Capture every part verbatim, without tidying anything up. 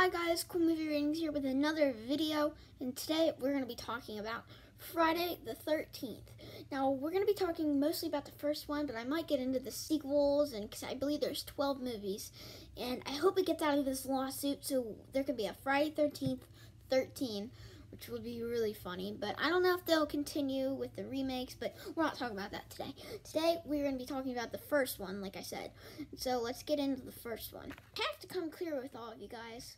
Hi guys, Cool Movie Ratings here with another video, and today we're going to be talking about Friday the thirteenth. Now, we're going to be talking mostly about the first one, but I might get into the sequels, and because I believe there's twelve movies, and I hope it gets out of this lawsuit so there can be a Friday thirteenth thirteen, which would be really funny, but I don't know if they'll continue with the remakes, but we're not talking about that today. Today, we're going to be talking about the first one, like I said. So let's get into the first one. I have to come clear with all of you guys.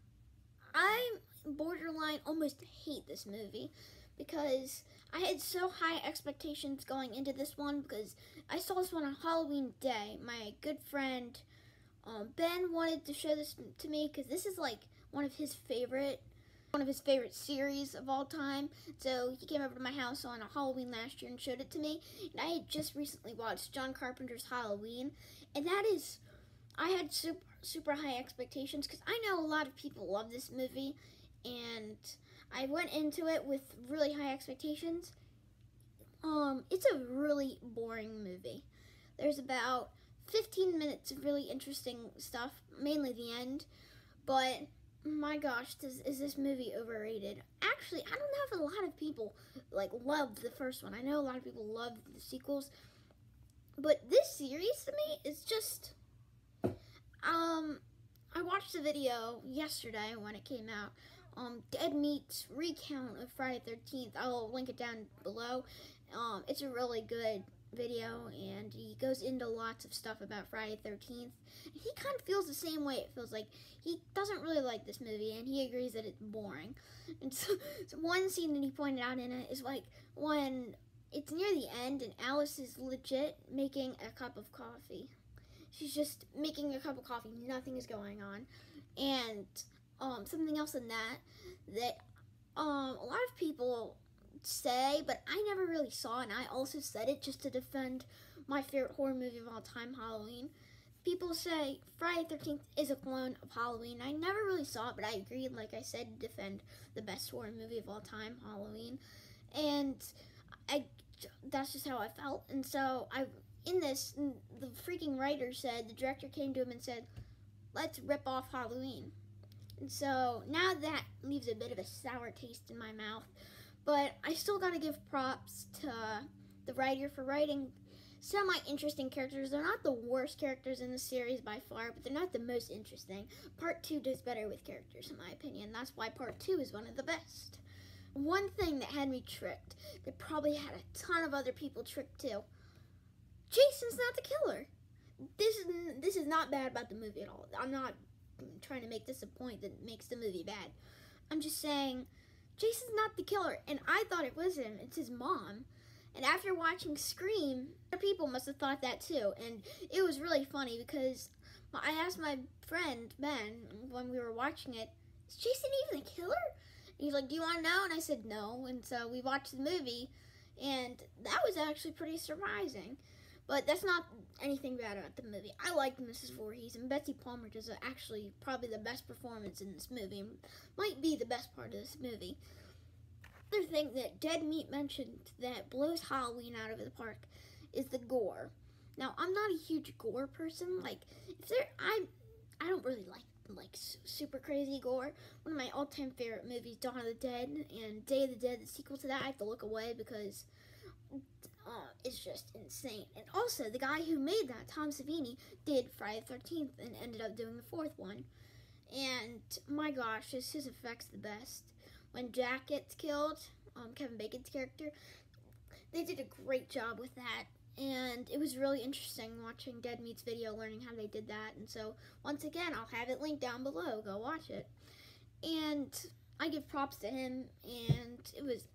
I borderline almost hate this movie because I had so high expectations going into this one because I saw this one on Halloween Day. My good friend um, Ben wanted to show this to me because this is like one of his favorite one of his favorite series of all time. So he came over to my house on a Halloween last year and showed it to me. And I had just recently watched John Carpenter's Halloween, and that is, I had super super high expectations because I know a lot of people love this movie, and I went into it with really high expectations. Um, it's a really boring movie. There's about fifteen minutes of really interesting stuff, mainly the end, but my gosh, does, is this movie overrated? Actually, I don't know if a lot of people like love the first one. I know a lot of people love the sequels, but this series to me is just Um, I watched the video yesterday when it came out. Um, Dead Meat's recount of Friday the thirteenth. I'll link it down below. Um, it's a really good video, and he goes into lots of stuff about Friday the thirteenth. He kind of feels the same way. It feels like he doesn't really like this movie, and he agrees that it's boring. And so, so one scene that he pointed out in it is like when it's near the end, and Alice is legit making a cup of coffee. She's just making a cup of coffee. Nothing is going on. And um, something else in that, that um, a lot of people say, but I never really saw, and I also said it just to defend my favorite horror movie of all time, Halloween. People say Friday the thirteenth is a clone of Halloween. I never really saw it, but I agreed, like I said, to defend the best horror movie of all time, Halloween. And I, that's just how I felt. And so I... In this, the freaking writer said, the director came to him and said, let's rip off Halloween. And so now that leaves a bit of a sour taste in my mouth, but I still gotta give props to the writer for writing semi-interesting characters. They're not the worst characters in the series by far, but they're not the most interesting. Part two does better with characters, in my opinion. That's why part two is one of the best. One thing that had me tricked, that probably had a ton of other people tricked too, Jason's not the killer. This is this is not bad about the movie at all. I'm not trying to make this a point that makes the movie bad. I'm just saying Jason's not the killer, and I thought it was him. It's his mom. And after watching Scream, other people must have thought that too. And it was really funny because I asked my friend Ben when we were watching it, is Jason even the killer? And he's like, do you want to know? And I said no. And so we watched the movie, and that was actually pretty surprising. But that's not anything bad about the movie. I liked Missus Voorhees, and Betsy Palmer does actually probably the best performance in this movie. Might be the best part of this movie. Another thing that Dead Meat mentioned that blows Halloween out of the park is the gore. Now, I'm not a huge gore person. Like, if there, I, I don't really like like super crazy gore. One of my all-time favorite movies, Dawn of the Dead, and Day of the Dead, the sequel to that, I have to look away because Uh, it's just insane. And also, the guy who made that, Tom Savini, did Friday the thirteenth and ended up doing the fourth one. And my gosh, his, his effects the best. When Jack gets killed, um, Kevin Bacon's character, they did a great job with that. And it was really interesting watching Dead Meat's video, learning how they did that. And so, once again, I'll have it linked down below. Go watch it. And I give props to him, and it was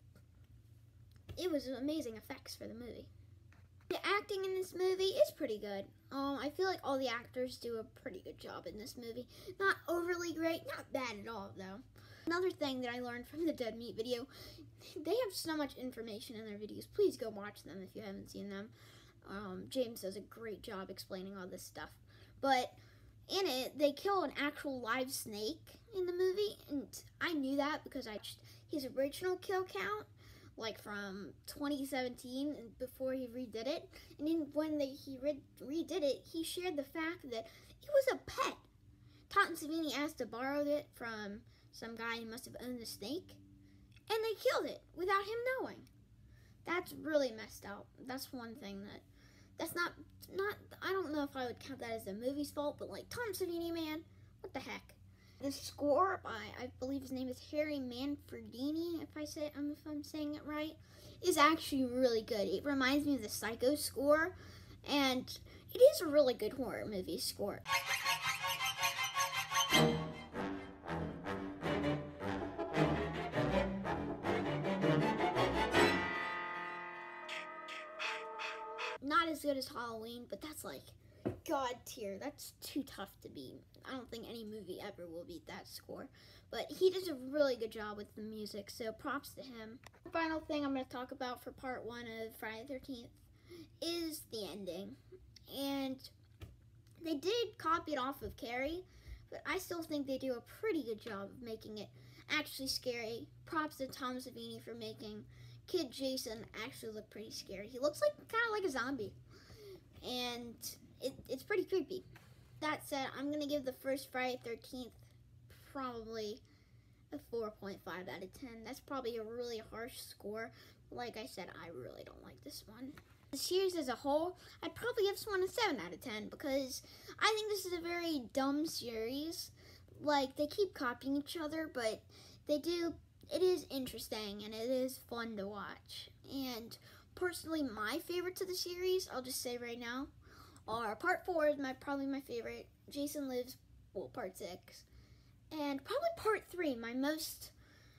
It was amazing effects for the movie. The acting in this movie is pretty good. Um, I feel like all the actors do a pretty good job in this movie. Not overly great, not bad at all, though. Another thing that I learned from the Dead Meat video, they have so much information in their videos. Please go watch them if you haven't seen them. Um, James does a great job explaining all this stuff. But in it, they kill an actual live snake in the movie, and I knew that because I his original kill count, like from twenty seventeen, before he redid it. And then when they, he re redid it, he shared the fact that it was a pet. Todd and Savini asked to borrow it from some guy who must have owned the snake, and they killed it without him knowing. That's really messed up. That's one thing that, that's not, not, I don't know if I would count that as the movie's fault, but like, Tom Savini, man, what the heck? The score by, I believe his name is Harry Manfredini, if I say, um, if I'm saying it right, is actually really good. It reminds me of the Psycho score, and it is a really good horror movie score. Not as good as Halloween, but that's like God tier. That's too tough to beat. I don't think any movie ever will beat that score. But he does a really good job with the music, so props to him. The final thing I'm going to talk about for part one of Friday the thirteenth is the ending. And they did copy it off of Carrie, but I still think they do a pretty good job of making it actually scary. Props to Tom Savini for making Kid Jason actually look pretty scary. He looks like kind of like a zombie, and it, it's pretty creepy. That said, I'm going to give the first Friday the thirteenth probably a four point five out of ten. That's probably a really harsh score. Like I said, I really don't like this one. The series as a whole, I'd probably give this one a seven out of ten because I think this is a very dumb series. Like, they keep copying each other, but they do, it is interesting and it is fun to watch. And personally, my favorites of the series, I'll just say right now, are part four is my probably my favorite, Jason Lives, well, part six, and probably part three, my most,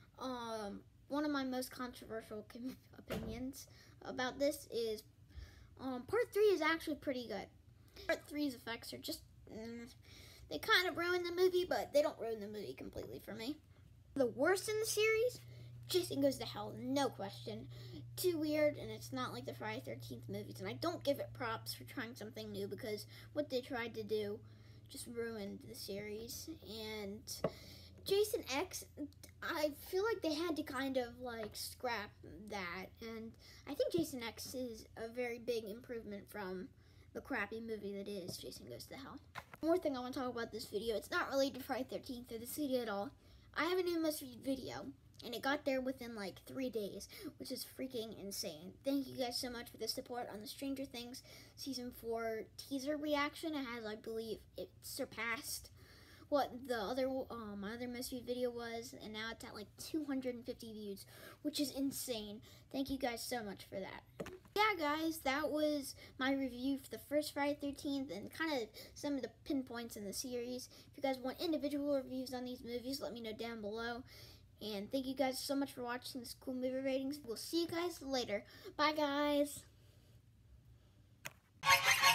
um, one of my most controversial opinions about this is, um, part three is actually pretty good. Part three's effects are just, mm, they kind of ruin the movie, but they don't ruin the movie completely for me. The worst in the series, Jason Goes to Hell, no question. Too weird, and it's not like the Friday the thirteenth movies, and I don't give it props for trying something new because what they tried to do just ruined the series. And Jason X, I feel like they had to kind of like scrap that, and I think Jason X is a very big improvement from the crappy movie that is Jason Goes to Hell. One more thing I want to talk about this video, it's not related to Friday the thirteenth or this video at all. I have a new must-read video, and it got there within like three days, which is freaking insane. Thank you guys so much for the support on the Stranger Things Season four teaser reaction. It has, I believe, it surpassed what the other, um, my other must-read video was, and now it's at like two hundred fifty views, which is insane. Thank you guys so much for that. Yeah, guys, that was my review for the first Friday the thirteenth and kind of some of the pinpoints in the series. If you guys want individual reviews on these movies, let me know down below. And thank you guys so much for watching this cool movie ratings. We'll see you guys later. Bye, guys.